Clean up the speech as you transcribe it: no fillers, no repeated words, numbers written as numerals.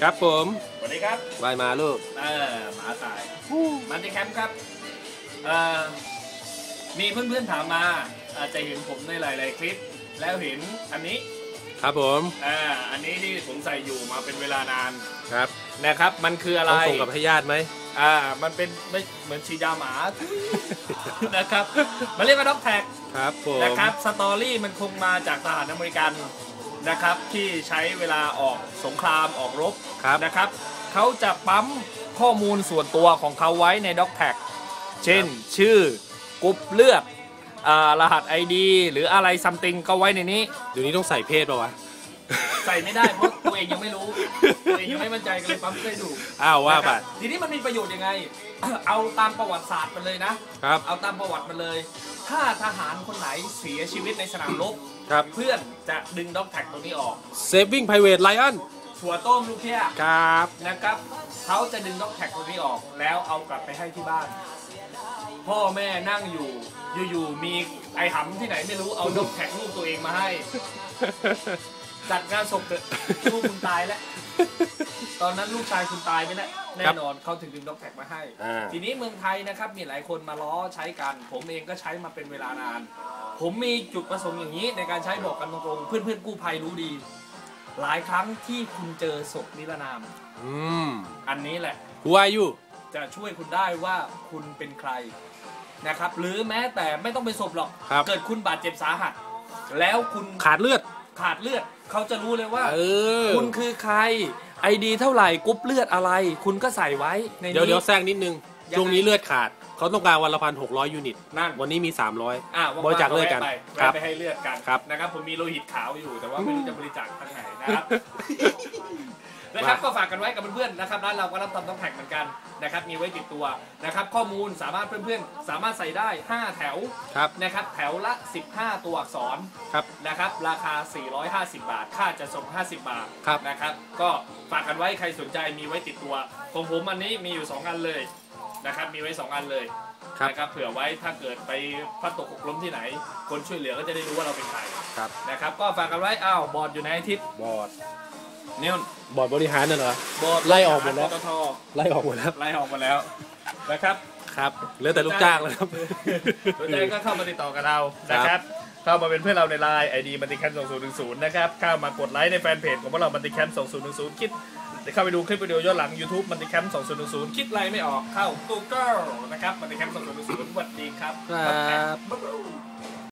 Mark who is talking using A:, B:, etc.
A: ครับผม
B: สวัสดีครับ
A: วายมาลูก
B: หมาตายมันที่แคมป์ครับมีเพื่อนๆถามมาอาจจะเห็นผมในหลายๆคลิปแล้วเห็นอันนี้
A: ครับผม
B: อันนี้ที่ผมใส่อยู่มาเป็นเวลานาน
A: ครับ
B: นะครับมันคืออะไร
A: ต้องส่งกับพยาธิไหม
B: มันเป็นไม่เหมือนฉีดยาหมานะครับมันเรียกว่าด็อกแท็ก
A: ครับผม
B: นะครับสตอรี่มันคงมาจากทหารอเมริกันนะครับที่ใช้เวลาออกสงครามออกรบนะครับเขาจะปั๊มข้อมูลส่วนตัวของเขาไว้ในด็อกแท็กเช่นชื่อกรุ๊ปเลือดรหัส ID หรืออะไรซัมติงก็ไว้ในนี้
A: เดี๋ยวนี้ต้องใส่เพศป่าวะ
B: ใส่ไม่ได้เพราะตัวเองยังไม่รู้ตัวเองยังไม่มั่นใจกันเลยปั๊มเคยดู
A: ว่าไป
B: ทีนี้มันมีประโยชน์ยังไงเอาตามประวัติศาสตร์มันเลยนะครับเอาตามประวัติมันเลยถ้าทหารคนไหนเสียชีวิตในสนามรบเพื่อนจะดึงด็อกแท็กตรงนี้ออก
A: Saving Private Ryan
B: ถั่วต้มลูกเพี้ย
A: ครับ
B: นะครับเขาจะดึงด็อกแท็กตรงนี้ออกแล้วเอากลับไปให้ที่บ้านพ่อแม่นั่งอยู่มีไอหำที่ไหนไม่รู้เอาด็อกแท็กลูกตัวเองมาให้จัดงานศพเถอะลูกคุณตายแล้วตอนนั้นลูกชายคุณตายไปแล้วแน่นอนเขาถึงดึงด็อกแท็กมาให้ทีนี้เมืองไทยนะครับมีหลายคนมาล้อใช้กันผมเองก็ใช้มาเป็นเวลานานผมมีจุดประสงค์อย่างนี้ในการใช้บอกกันตรงๆเพื่อนกู้ภัยรู้ดีหลายครั้งที่คุณเจอศพนิรนามอันนี้แหละ
A: Who are you
B: จะช่วยคุณได้ว่าคุณเป็นใครนะครับหรือแม้แต่ไม่ต้องเป็นศพหรอกเกิดคุณบาดเจ็บสาหัสแล้วคุณ
A: ขาดเลือด
B: เขาจะรู้เลยว่าคุณคือใคร ID เท่าไหร่กรุ๊ปเลือดอะไรคุณก็ใส่ไว้ในนี้
A: เดี๋ยวแซงนิดนึงช่วงนี้เลือดขาดเขาต้องการวันละ1,600 ยูนิตนั่นวันนี้มี300บริจาคเลือดกัน
B: ไปให้เลือดกันนะครับผมมีโลหิตขาวอยู่แต่ว่าไม่รู้จะบริจาคทางไหนนะครับนะครับก็ฝากกันไว้กับเพื่อนๆนะครับร้านเราก็รับทำต้องแท็กเหมือนกันนะครับมีไว้ติดตัวนะครับข้อมูลสามารถเพื่อนๆสามารถใส่ได้5แถวนะครับแถวละ15ตัวอักษรนะครับราคา450 บาทค่าจะส่ง50 บาทนะครับก็ฝากกันไว้ใครสนใจมีไว้ติดตัวของผมอันนี้มีอยู่2อันเลยนะครับมีไว้2อันเลยนะครับเผื่อไว้ถ้าเกิดไปพัดตกหกล้มที่ไหนคนช่วยเหลือก็จะได้รู้ว่าเราเป็นใครนะครับก็ฝากกันไว้บอร์ดอยู่ในอาทิตย์
A: บอร์ด
B: เนี่ย
A: บอร์ดบริหารน่ะเหรอบ
B: อร์ด
A: ไล่ออกหมดแล้วไล่ออกหมดแล้ว
B: นะครับ
A: ครับเหลือแต่ลูกจ้างแล้วครับ
B: สนใจก็เข้ามาติดต่อกับเรานะครับเข้ามาเป็นเพื่อนเราในไลน์ ID บันติแคมป์2010นะครับเข้ามากดไลค์ในแฟนเพจของพวกเราบันติแคมป์2010คิดเข้าไปดูคลิปวิดีโอย้อนหลัง YouTube บันติแคมป์2010คิดไลน์ไม่ออกเข้า Google นะครับบันติแคมป์2010สวัสดีครับ